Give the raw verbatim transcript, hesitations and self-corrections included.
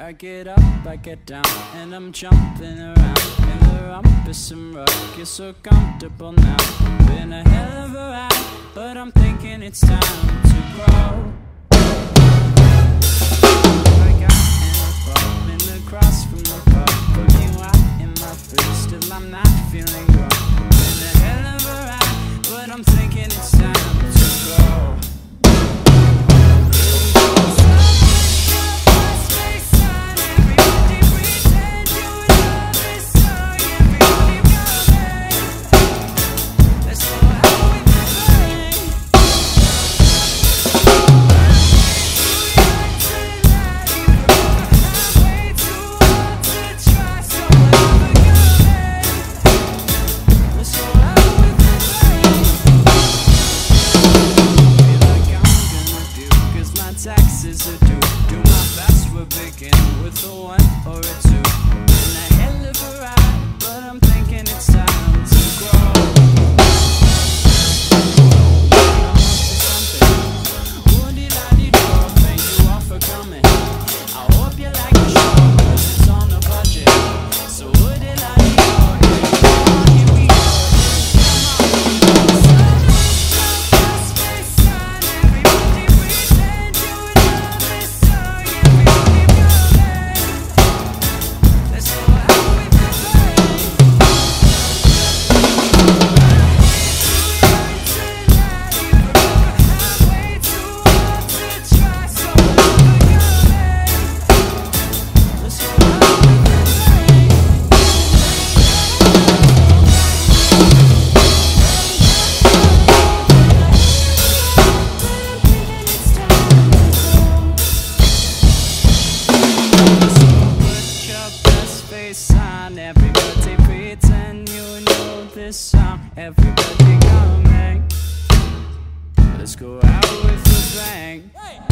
I get up, I get down, and I'm jumping around in the rumpus and rug. You're so comfortable now. Been a hell of a ride, but I'm thinking it's time to grow. I got in a bum in the cross from the pub, putting out in my food, still I'm not feeling wrong. Been a hell of a ride, but I'm thinking it's time to grow. Taxes are due. Do my best, we're begin with a one or a two. Been a hell of a ride, but I'm thinking it's time to grow. I'm up to something. Woody-la-dee-do, thank you all for coming. I hope you like the show, cause it's on a budget. So woody-la-dee-do, here we go. Everybody pretend you know this song. Everybody coming. Let's go out with a bang.